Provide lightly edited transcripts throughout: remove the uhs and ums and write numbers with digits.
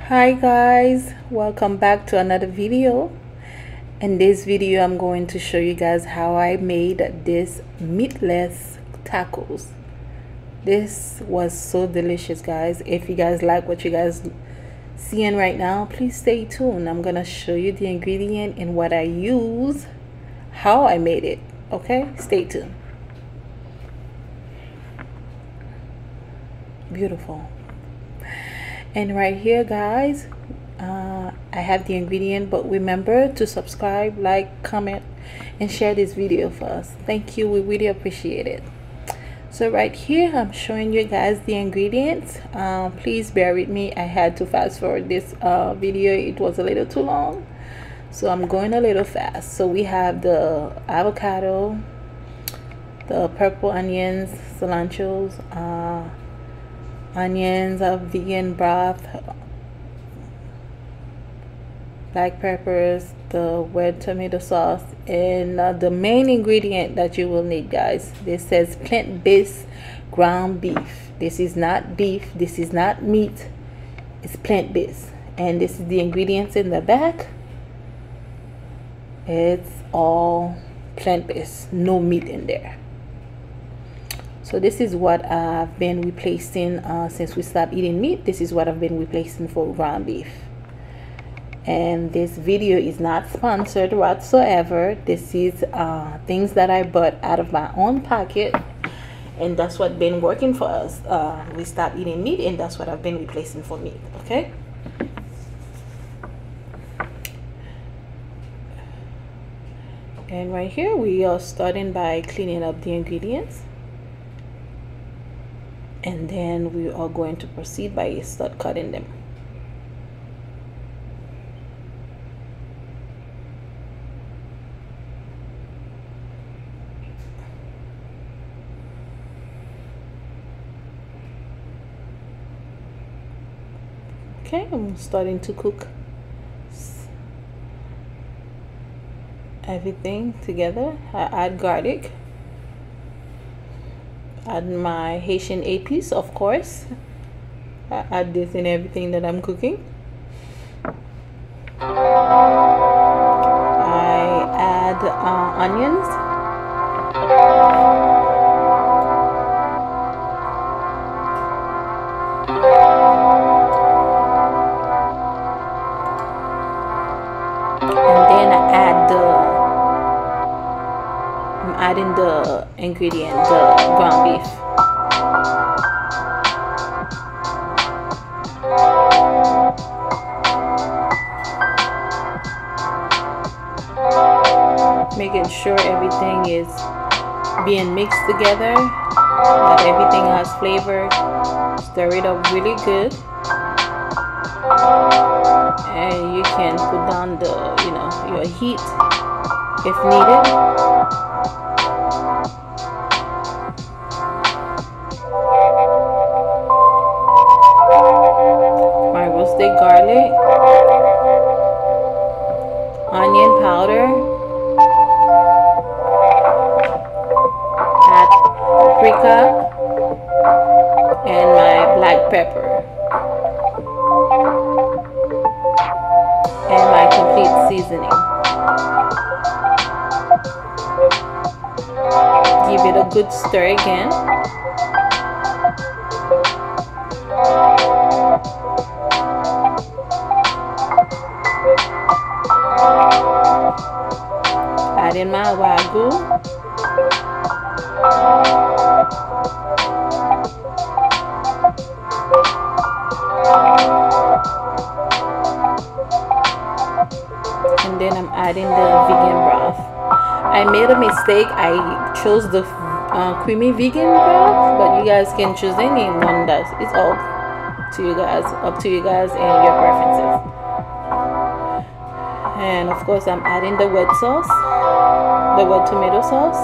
Hi guys, welcome back to another video. In this video I'm going to show you guys how I made this meatless tacos. This was so delicious, guys. If you guys like what you guys seeing right now, please stay tuned. I'm gonna show you the ingredient and what I use, how I made it. Okay, stay tuned. Beautiful. And right here, guys, I have the ingredient, but remember to subscribe, like, comment, and share this video for us. Thank you, we really appreciate it. So right here I'm showing you guys the ingredients. Please bear with me, I had to fast forward this video. It was a little too long, so I'm going a little fast. So we have the avocado, the purple onions, cilantros, onions of vegan broth, black peppers, the red tomato sauce, and the main ingredient that you will need, guys. This says plant-based ground beef. This is not beef, this is not meat, it's plant-based. And this is the ingredients in the back. It's all plant-based, no meat in there. So this is what I've been replacing since we stopped eating meat. This is what I've been replacing for ground beef. And this video is not sponsored whatsoever. This is things that I bought out of my own pocket, and that's what been working for us. We stopped eating meat, and that's what I've been replacing for meat. Okay. And right here we are starting by cleaning up the ingredients. And then we are going to proceed by start cutting them. Okay, I'm starting to cook everything together. I add garlic. Add my Haitian épices, of course. I add this in everything that I'm cooking. I add onions. And then I'm adding the ingredient, the ground beef. Making sure everything is being mixed together, that everything has flavor. Stir it up really good, and you can put down the, your heat if needed. My roasted garlic, onion powder, add paprika, and my black pepper, and my complete seasoning. Give it a good stir again. Add in my wagyu. And then I'm adding the vegan broth. I made a mistake. I chose the creamy vegan broth, but you guys can choose any one. It's all to you guys, up to you guys and your preferences. And of course I'm adding the red sauce, the red tomato sauce,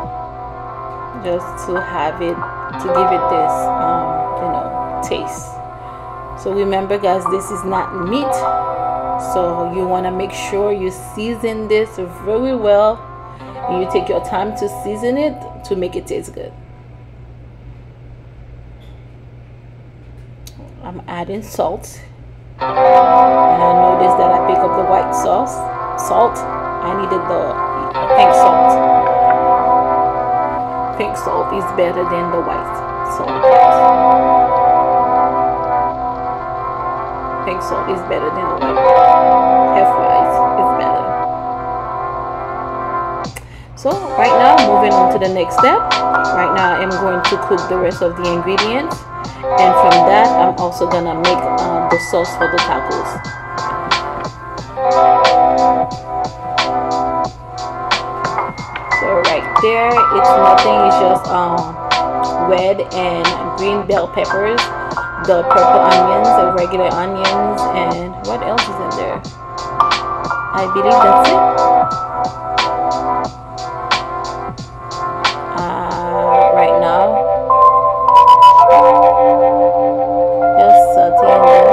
just to have it, to give it this taste. So remember, guys, this is not meat, so you want to make sure you season this very well, and you take your time to season it to make it taste good. I'm adding salt And I noticed that I pick up the white salt. I needed the pink salt. Pink salt is better than the white salt. Pink salt is better than the white. Health-wise, it's better. So right now, moving on to the next step. Right now, I'm going to cook the rest of the ingredients, and from that, I'm also gonna make the sauce for the tacos. So right there, it's nothing. It's just red and green bell peppers, the purple onions, the regular onions, and what else is in there? I believe that's it. Right now, just sauteing them.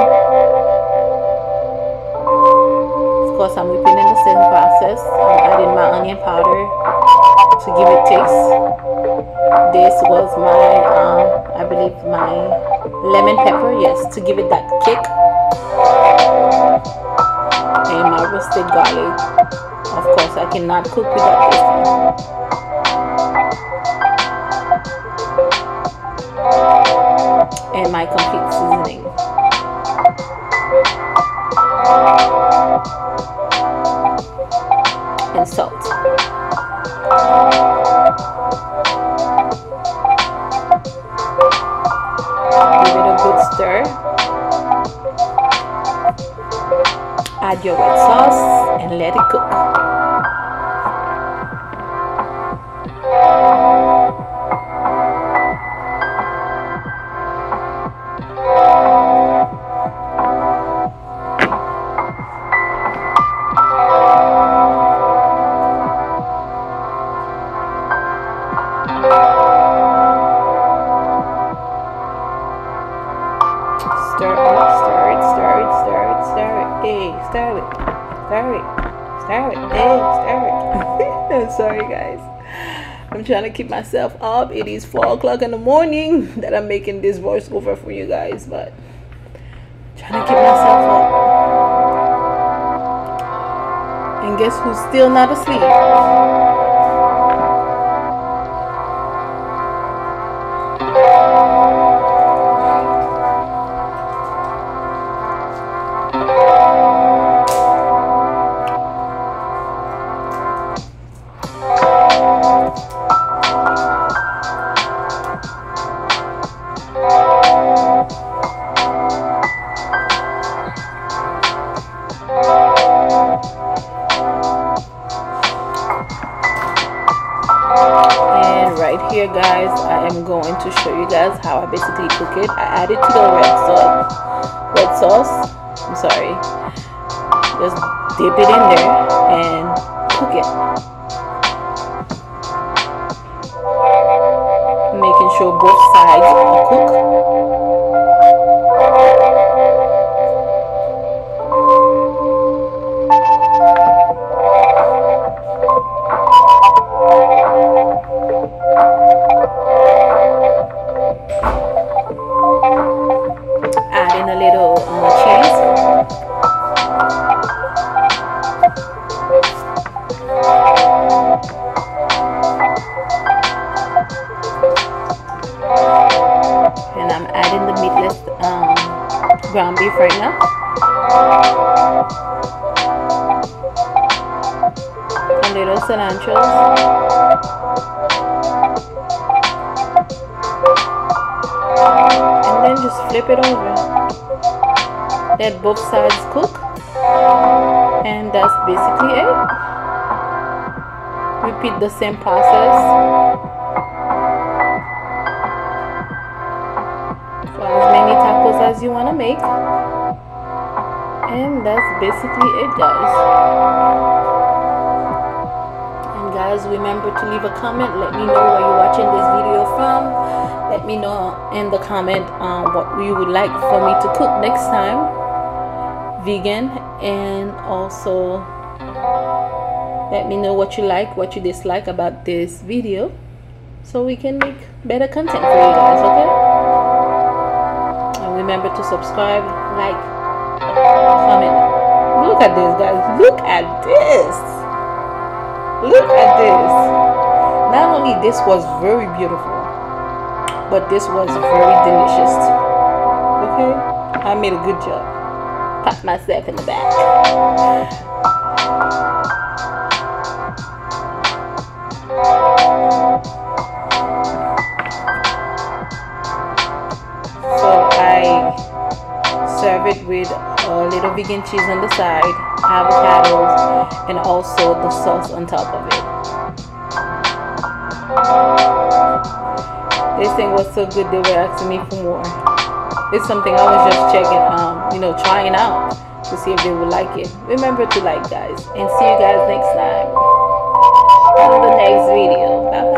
Of course, I'm whipping in the same process. I'm adding my onion powder to give it taste. This was my, I believe my lemon pepper, yes, to give it that kick. And my roasted garlic. Of course, I cannot cook without this thing. And my complete seasoning. And salt. Give it a good stir. Add your red sauce and let it cook. I'm sorry guys, I'm trying to keep myself up. It is 4 o'clock in the morning that I'm making this voiceover for you guys, but I'm trying to keep myself up. And guess who's still not asleep? Here guys, I am going to show you guys how I basically cook it. I added to the red sauce, I'm sorry, just dip it in there and cook it, making sure both sides are cooked. And I'm adding the meatless ground beef right now. A little cilantro. And then just flip it over. Let both sides cook. And that's basically it. Repeat the same process for as many tacos as you want to make. And that's basically it guys. And guys, remember to leave a comment. Let me know where you're watching this video from. Let me know in the comment what you would like for me to cook next time, vegan. And also let me know what you like, what you dislike about this video, so we can make better content for you guys, okay? And remember to subscribe, like, Comment. Look at this, guys. Look at this. Look at this. Not only this was very beautiful, but this was very delicious too. Okay, I made a good job. Pat myself in the back. So I serve it with a little vegan cheese on the side, avocados, and also the sauce on top of it. This thing was so good they were asking me for more. It's something I was just checking, trying out to see if they would like it. Remember to like, guys, and see you guys next time on the next video. Bye bye.